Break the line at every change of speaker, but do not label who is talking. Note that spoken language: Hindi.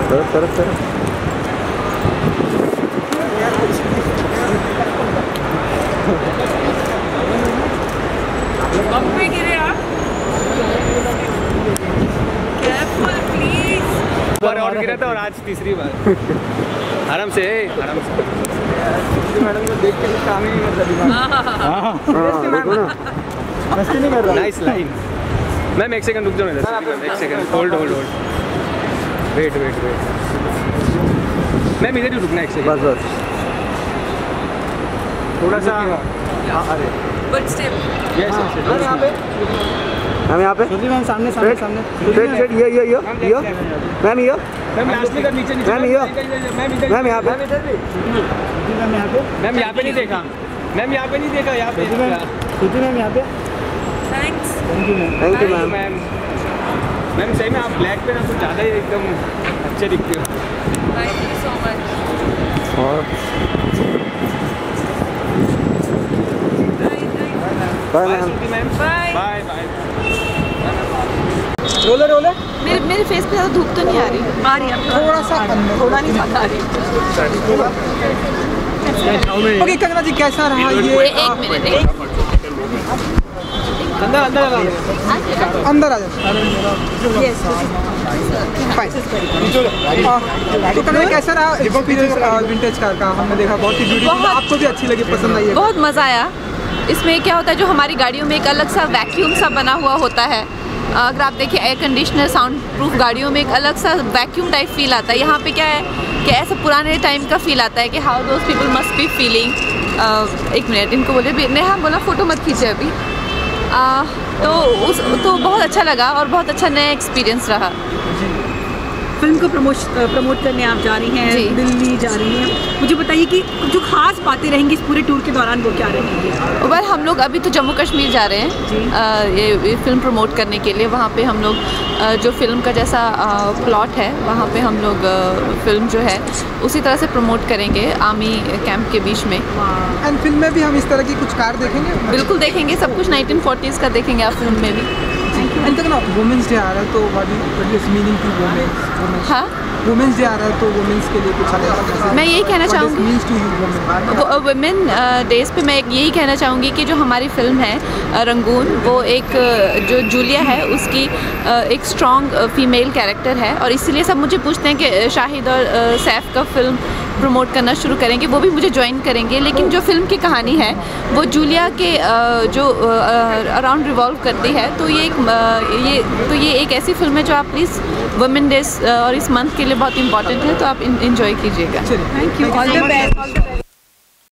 और गिरा था और आज तीसरी बार। आराम से मैडम को देख के काम ही नहीं करता। Nice line. मैम एक सेकंड रुक जाओ, एक सेकंड होल्ड। वेट मैम इधर ही रुकना एक सेकंड बस। थोड़ा सा अरे
गुड स्टेप।
यस यहाँ पे
मैम सामने
ये मैम ये लास्टली का नीचे मैम ये मैम यहाँ पे मैम यहाँ पे नहीं देखा मैम यहाँ पे
thanks.
Thank you ma'am. Ma'am सही में आप ब्लैक पे ना कुछ ज़्यादा ही एकदम अच्छे दिखते हो।
Thank you so much.
Bye ma'am. Bye. Roller
मेरे फेस पे ज़्यादा धूप तो नहीं आ रही है थोड़ा सा थोड़ा नहीं ज़्यादा आ रही।
ओके कंगना जी कैसा रहा ये?
एक मिनट
अंदर आ जाओ। तो कंगना कैसा रहा एक्सपीरियंस विंटेज कार का? हमने देखा बहुत ही ब्यूटीफुल, आपको भी अच्छी लगी, पसंद आई?
बहुत मज़ा आया। इसमें क्या होता है, जो हमारी गाड़ियों में एक अलग सा वैक्यूम सा बना हुआ होता है। अगर आप देखिए एयर कंडीशनर साउंड प्रूफ गाड़ियों में एक अलग सा वैक्यूम टाइप फील आता है। यहाँ पे क्या है कि ऐसा पुराने टाइम का फील आता है कि how those people must be feeling. एक मिनट इनको बोले भी नेहा बोला फ़ोटो मत खींचे अभी। तो बहुत अच्छा लगा और बहुत अच्छा नया एक्सपीरियंस रहा।
फिल्म को प्रमोट करने आप जा रही हैं, दिल्ली जा रही हैं, मुझे बताइए कि जो खास बातें रहेंगी इस पूरे टूर के दौरान वो क्या रहेंगी?
वेल हम लोग अभी तो जम्मू कश्मीर जा रहे हैं ये फिल्म प्रमोट करने के लिए। वहाँ पे हम लोग जो फिल्म का जैसा प्लॉट है वहाँ पे हम लोग फिल्म जो है उसी तरह से प्रमोट करेंगे आर्मी कैंप के बीच में।
एंड फिल्म में भी हम इस तरह की कुछ कार देखेंगे?
बिल्कुल देखेंगे, सब कुछ 1940s का देखेंगे आप फिल्म में भी।
एंड तक ना वुमेंस डे आ रहा है तो what is meaning to women?
हाँ
वुमेंस डे आ रहा है तो वुमेन्स के लिए कुछ
मैं यही कहना चाहूँगी। वुमेन डेज पे मैं यही कहना चाहूँगी कि जो हमारी फिल्म है रंगून, वो एक जो जूलिया है उसकी एक स्ट्रॉन्ग फीमेल कैरेक्टर है और इसीलिए सब मुझे पूछते हैं कि शाहिद और सैफ का फिल्म प्रमोट करना शुरू करेंगे, वो भी मुझे ज्वाइन करेंगे। लेकिन जो फिल्म की कहानी है वो जूलिया के जो अराउंड रिवॉल्व करती है। तो ये एक ऐसी फिल्म है जो आप प्लीज़ वुमेन डेज और इस मंथ के लिए बहुत इंपॉर्टेंट है, तो आप इंजॉय कीजिएगा।
Thank you, all the best.